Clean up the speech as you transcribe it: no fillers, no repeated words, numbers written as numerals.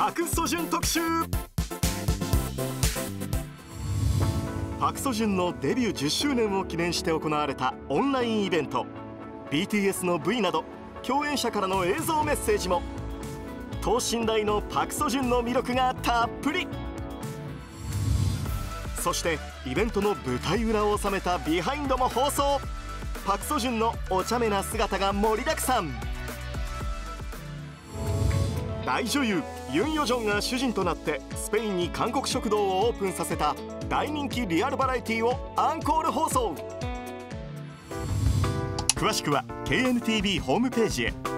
パク・ソジュン特集。パク・ソジュンのデビュー10周年を記念して行われたオンラインイベント。 BTS の V など共演者からの映像メッセージも。等身大のパク・ソジュンの魅力がたっぷり。そしてイベントの舞台裏を収めたビハインドも放送。パク・ソジュンのお茶目な姿が盛りだくさん。大女優ユン・ヨジョンが主人となってスペインに韓国食堂をオープンさせた大人気リアルバラエティをアンコール放送。詳しくは KNTV ホームページへ。